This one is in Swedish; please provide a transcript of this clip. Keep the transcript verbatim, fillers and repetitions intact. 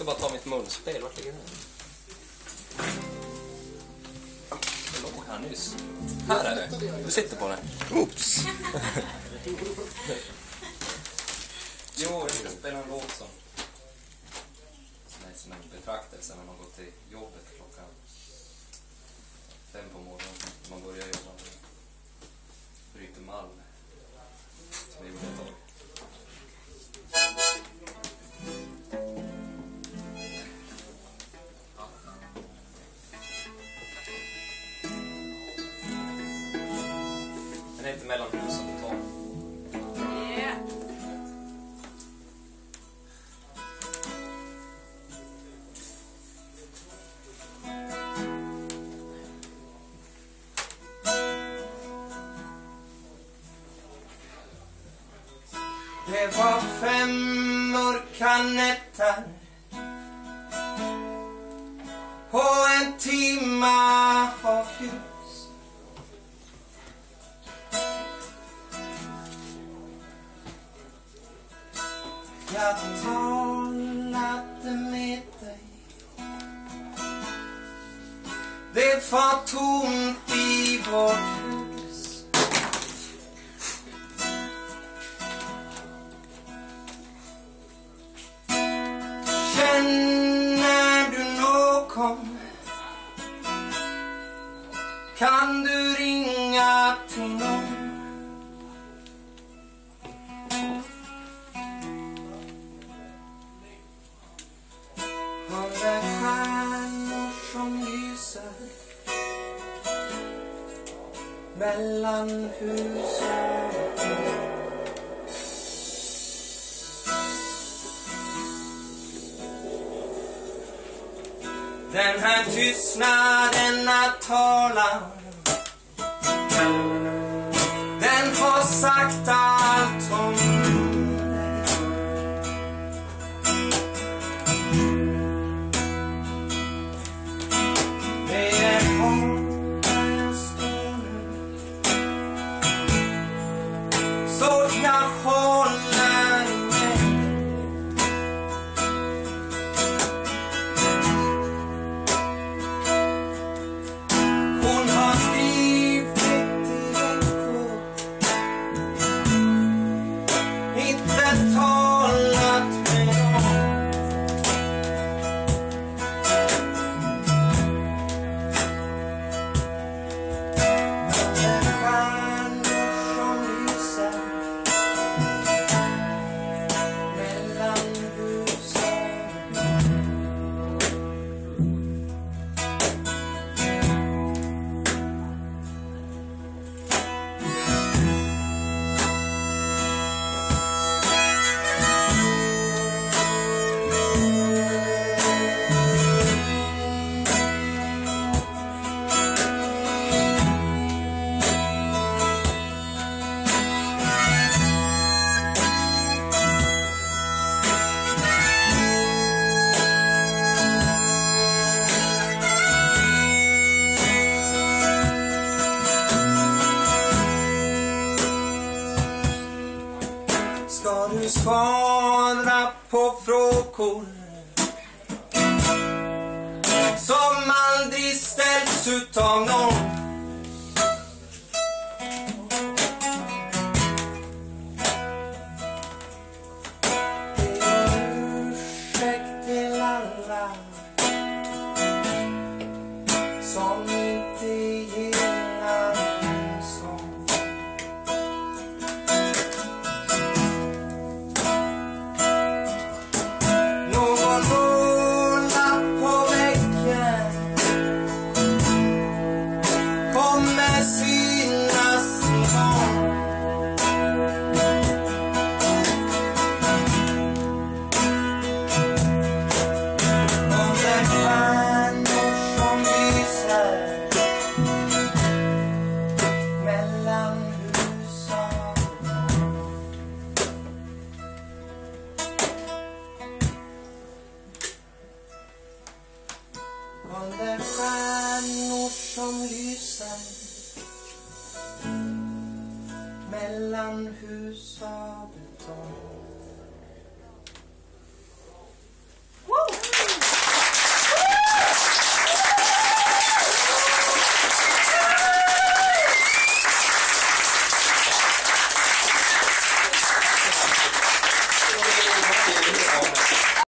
ska bara ta mitt munspel. Vart ligger det? Det låg här nyss. Här är det. Du sitter på det. Oops. Jo, jag ska spela en låt som som är som en betraktelse när man går till jobbet klockan fem på morgonen. Man börjar jobba med bryter malm. Som vi gjorde ett tag. Den är inte mellan hus och betong. Yeah. Det var fem mörka nätter på en timma av ljus. Jag talade med dig. Det var tomt i vårt hus. Känner du någon? Kan du ringa till någon? Under stjärnor som lyser mellan husen. Den här tystnaden att tala, den har sagt allt om dig. Det är hårda jag står nu, så jag håller i mig. Hon har skrivit direkt på, inte talat med någon. Under stjärnor som lyser mellan husen. Ska du svara på frågor som aldrig ställs utav någon? Det är ursäkt till alla som inte gillar en sång. Någon målar på väggen kommer synas imorgon. Under stjärnor som lyser mellan husen. Under stjärnor som lyser mellan hus av betong.